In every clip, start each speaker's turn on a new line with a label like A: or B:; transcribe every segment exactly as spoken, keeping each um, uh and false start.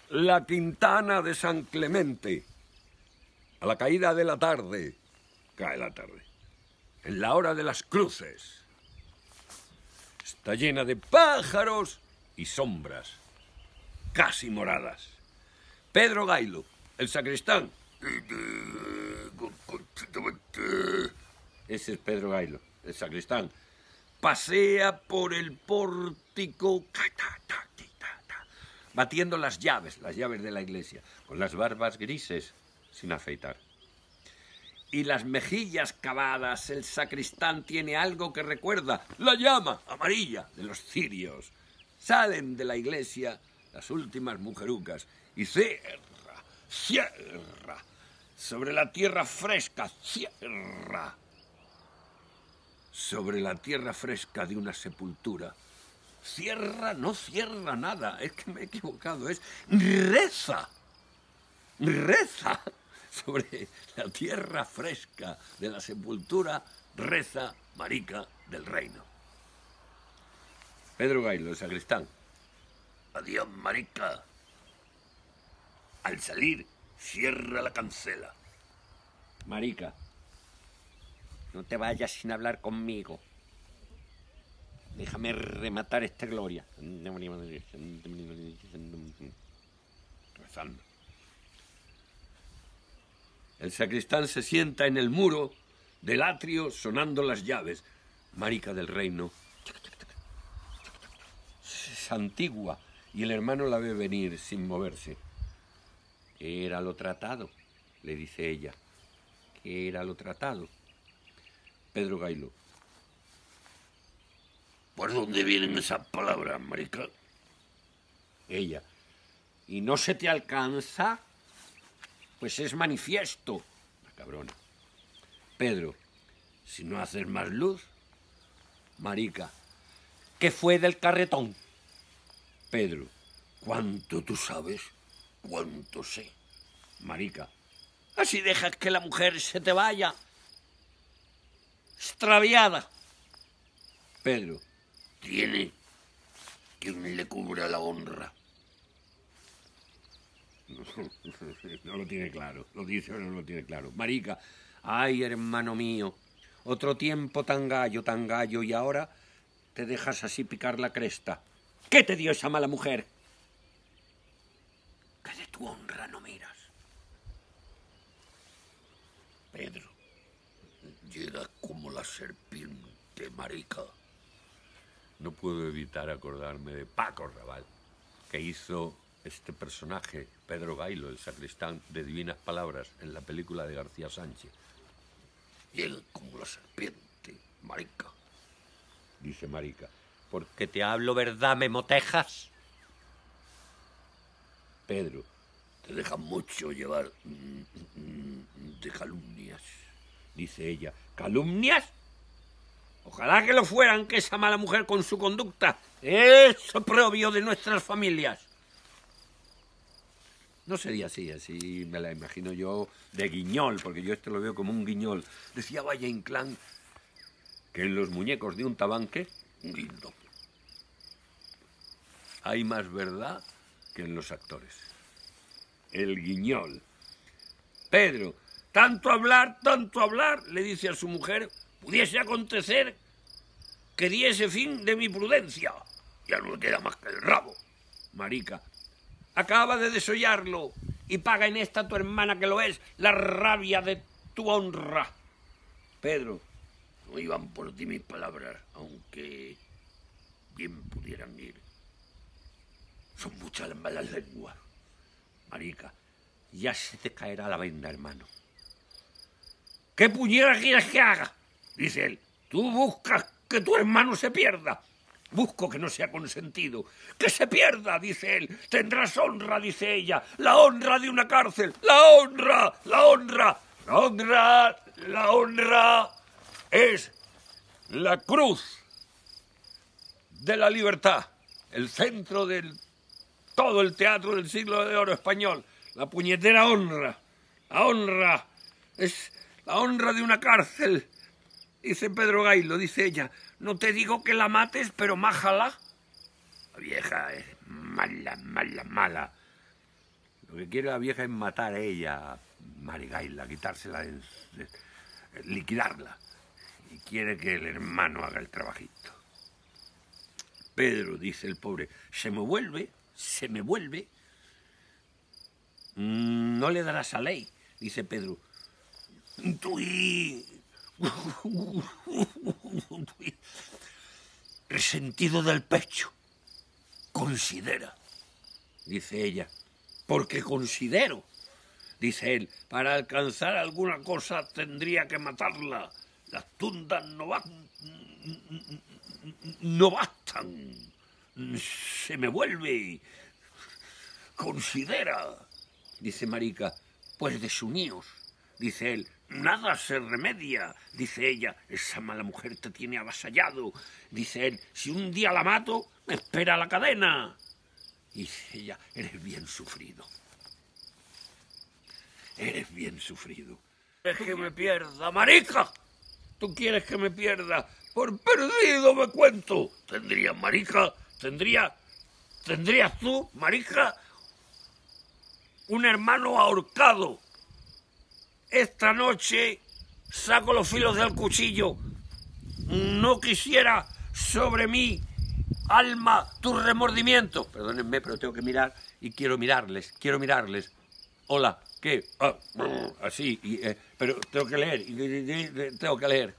A: La Quintana de San Clemente. A la caída de la tarde, cae la tarde, en la hora de las cruces. Está llena de pájaros y sombras, casi moradas. Pedro Gailo, el sacristán. Ese es Pedro Gailo, el sacristán. Pasea por el pórtico, batiendo las llaves, las llaves de la iglesia, con las barbas grises, sin afeitar. Y las mejillas cavadas, el sacristán tiene algo que recuerda la llama amarilla de los cirios. Salen de la iglesia las últimas mujerucas y cierra, cierra, sobre la tierra fresca, cierra, sobre la tierra fresca de una sepultura. Cierra, no cierra nada, es que me he equivocado, es reza, reza. Sobre la tierra fresca de la sepultura reza Marica del Reino. Pedro Gailo, el sacristán. Adiós, Marica. Al salir, cierra la cancela. Marica, no te vayas sin hablar conmigo. Déjame rematar esta gloria. Rezando. El sacristán se sienta en el muro del atrio sonando las llaves. Marica del Reino se santigua y el hermano la ve venir sin moverse. ¿Qué era lo tratado?, le dice ella. ¿Qué era lo tratado? Pedro Gailo. ¿Por dónde vienen esas palabras, Marica? Ella. ¿Y no se te alcanza? Pues es manifiesto. La cabrona. Pedro. Si no haces más luz. Marica. ¿Qué fue del carretón? Pedro. ¿Cuánto tú sabes? ¿Cuánto sé? Marica. Así dejas que la mujer se te vaya extraviada. Pedro. Tiene quien le cubra la honra. No lo tiene claro, lo dice o no lo tiene claro. Marica, ay, hermano mío, otro tiempo tan gallo, tan gallo, y ahora te dejas así picar la cresta. ¿Qué te dio esa mala mujer? Que de tu honra no miras. Pedro, llega como la serpiente, Marica. No puedo evitar acordarme de Paco Raval, que hizo este personaje, Pedro Gailo, el sacristán de Divinas Palabras, en la película de García Sánchez. Llega como la serpiente, Marica. Dice Marica. Porque te hablo verdad, me motejas. Pedro. Te dejan mucho llevar de calumnias. Dice ella. ¿Calumnias? Ojalá que lo fueran, que esa mala mujer con su conducta es oprobio de nuestras familias. No sería así, así me la imagino yo de guiñol, porque yo esto lo veo como un guiñol. Decía Valle Inclán que en los muñecos de un tabanque, un guindo, hay más verdad que en los actores. El guiñol. Pedro, tanto hablar, tanto hablar, le dice a su mujer, pudiese acontecer que diese fin de mi prudencia. Ya no me queda más que el rabo. Marica. Acaba de desollarlo y paga en esta tu hermana que lo es la rabia de tu honra. Pedro, no iban por ti mis palabras, aunque bien pudieran ir. Son muchas las malas lenguas. Marica, ya se te caerá la venda, hermano. ¿Qué puñera quieres que haga? Dice él. Tú buscas que tu hermano se pierda. Busco que no sea consentido. ¡Que se pierda!, dice él. Tendrás honra, dice ella. La honra de una cárcel. ¡La honra! ¡La honra! ¡La honra! ¡La honra! Es la cruz de la libertad. El centro de todo el teatro del siglo de oro español. La puñetera honra. La honra es la honra de una cárcel. Dice Pedro Gailo, dice ella. No te digo que la mates, pero májala. La vieja es mala, mala, mala. Lo que quiere la vieja es matar a ella, a Marigaila, quitársela, en, de, liquidarla. Y quiere que el hermano haga el trabajito. Pedro, dice el pobre, se me vuelve, se me vuelve. No le darás a ley, dice Pedro. Tú y... resentido del pecho. Considera, dice ella. Porque considero, dice él, para alcanzar alguna cosa tendría que matarla. Las tundas no van... no bastan. Se me vuelve. Considera, dice Marica. Pues desuníos, dice él. Nada se remedia, dice ella. Esa mala mujer te tiene avasallado, dice él. Si un día la mato, me espera la cadena. Y dice ella, eres bien sufrido. Eres bien sufrido. ¿Quieres que me pierda, marica? ¿Tú quieres que me pierda? Por perdido me cuento. ¿Tendrías, marica? ¿Tendría, ¿Tendrías tú, marica, un hermano ahorcado? Esta noche saco los filos del cuchillo. No quisiera sobre mí, alma, tu remordimiento. Perdónenme, pero tengo que mirar y quiero mirarles, quiero mirarles. Hola, ¿qué? Ah, así, y, eh, pero tengo que leer, y, y, y, tengo que leer.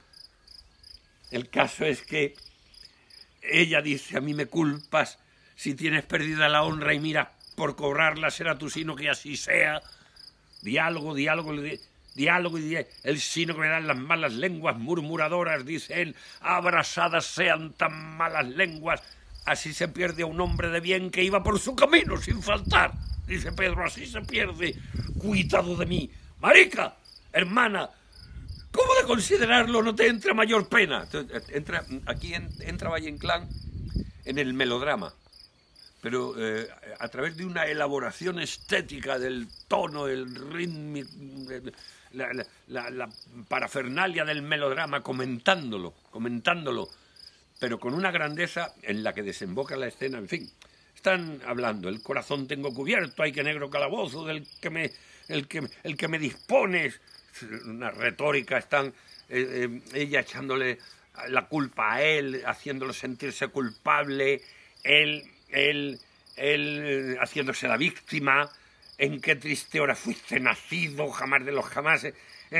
A: El caso es que ella dice, a mí me culpas si tienes perdida la honra y mira, por cobrarla será tu sino que así sea. Diálogo, diálogo, diálogo y el sino que me dan las malas lenguas murmuradoras, dice él, abrasadas sean tan malas lenguas. Así se pierde a un hombre de bien que iba por su camino sin faltar. Dice Pedro, así se pierde. Cuidado de mí. Marica, hermana, ¿cómo de considerarlo no te entra mayor pena? Entonces, entra, aquí en, entra Valle Inclán en el melodrama, pero eh, a través de una elaboración estética del tono, el ritmo, la, la, la, la parafernalia del melodrama, comentándolo, comentándolo, pero con una grandeza en la que desemboca la escena, en fin. Están hablando, el corazón tengo cubierto, ay que negro calabozo, del que me, el que, el que me dispones, una retórica, están eh, eh, ella echándole la culpa a él, haciéndolo sentirse culpable, él, él, él haciéndose la víctima, en qué triste hora fuiste nacido, jamás de los jamases,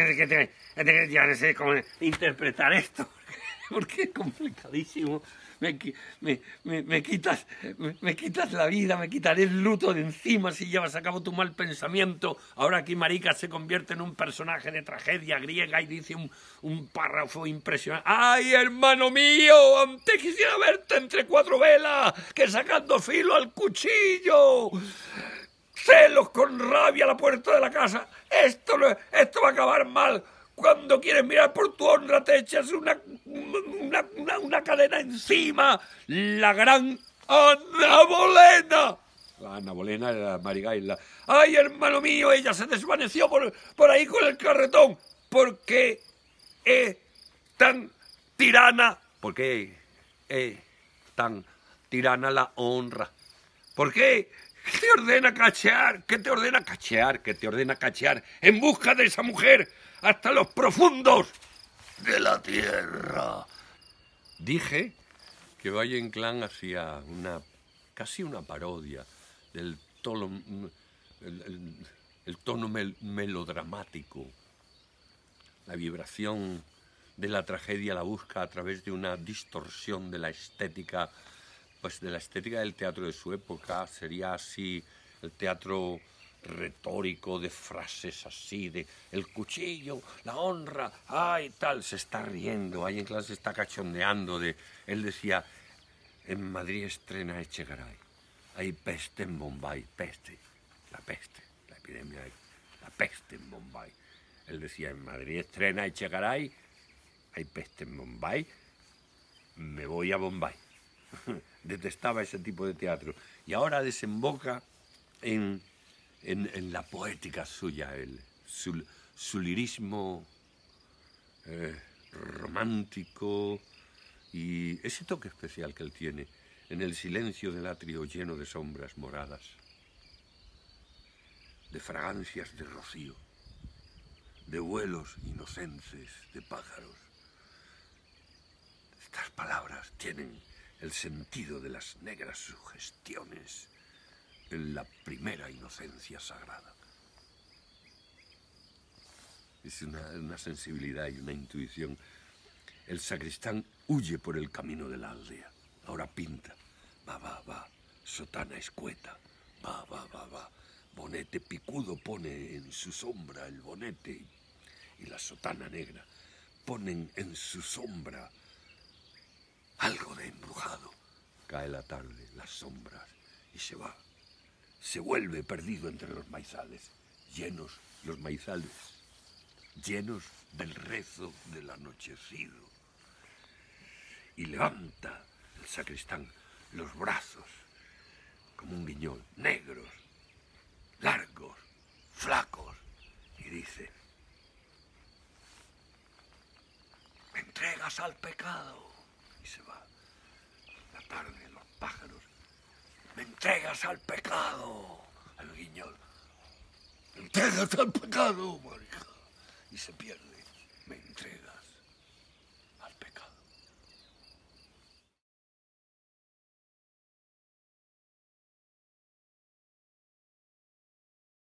A: ya no sé cómo interpretar esto, porque es complicadísimo. Me, me, me, me, quitas, me, me quitas la vida, me quitaré el luto de encima si llevas a cabo tu mal pensamiento. Ahora aquí Marica se convierte en un personaje de tragedia griega y dice un, un párrafo impresionante. ¡Ay, hermano mío! Antes quisiera verte entre cuatro velas que sacando filo al cuchillo. Celos con rabia a la puerta de la casa. Esto, no, esto va a acabar mal. Cuando quieres mirar por tu honra te echas una, una, una, una cadena encima. La gran Ana Bolena. La Ana Bolena era Marigaila. ¡Ay, hermano mío! Ella se desvaneció por, por ahí con el carretón. ¿Por qué es tan tirana? ¿Por qué es tan tirana la honra? ¿Por qué te ordena cachear? ¿Qué te ordena cachear? ¿Qué te ordena cachear en busca de esa mujer hasta los profundos de la tierra? Dije que Valle Inclán hacía una, casi una parodia del tono, el, el, el tono mel, melodramático. La vibración de la tragedia la busca a través de una distorsión de la estética, pues de la estética del teatro de su época. Sería así el teatro retórico, de frases así, de el cuchillo, la honra, ay, tal. Se está riendo, ahí en clase se está cachondeando de... Él decía, en Madrid estrena Echegaray, hay peste en Bombay, peste, la peste, la epidemia, la peste en Bombay. Él decía, en Madrid estrena Echegaray, hay peste en Bombay, me voy a Bombay. Detestaba ese tipo de teatro. Y ahora desemboca en, en, en la poética suya, el, su, su lirismo eh, romántico y ese toque especial que él tiene en el silencio del atrio lleno de sombras moradas. de fragancias de rocío, de vuelos inocentes de pájaros. Estas palabras tienen el sentido de las negras sugestiones en la primera inocencia sagrada. Es una, una sensibilidad y una intuición. El sacristán huye por el camino de la aldea. Ahora pinta. Va, va, va. Sotana escueta. Va, va, va, va. Bonete picudo pone en su sombra el bonete y la sotana negra. Ponen en su sombra algo de embrujado. Cae la tarde, las sombras, y se va. Se vuelve perdido entre los maizales, llenos los maizales, llenos del rezo del anochecido. Y levanta el sacristán los brazos, como un guiñol, negros, largos, flacos, y dice: me entregas al pecado. Y se va. La tarde, los pájaros. Me entregas al pecado. El guiñol. Me entregas al pecado, marica. Y se pierde. Me entrega.